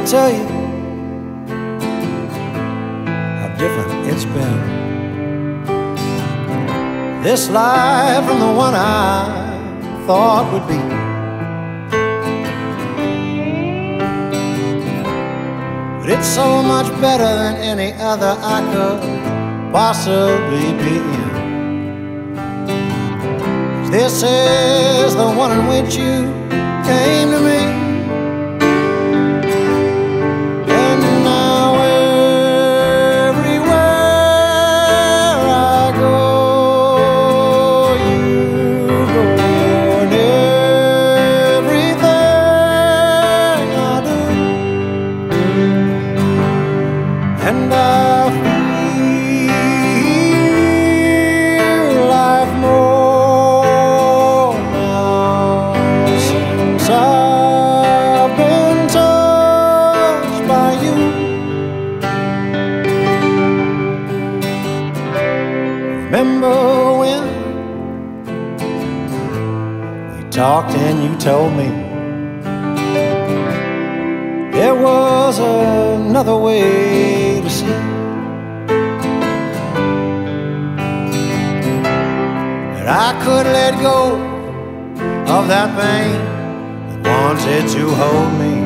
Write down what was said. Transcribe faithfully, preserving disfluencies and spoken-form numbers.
tell you how different it's been. This life from the one I thought would be. But it's so much better than any other I could possibly be in. This is the one in which you came to me. And now everywhere I go, you go, and everything I do. And I feel life more since I've been touched by you. Remember when we talked and you told me there was another way to see, that I could let go of that pain that wanted to hold me.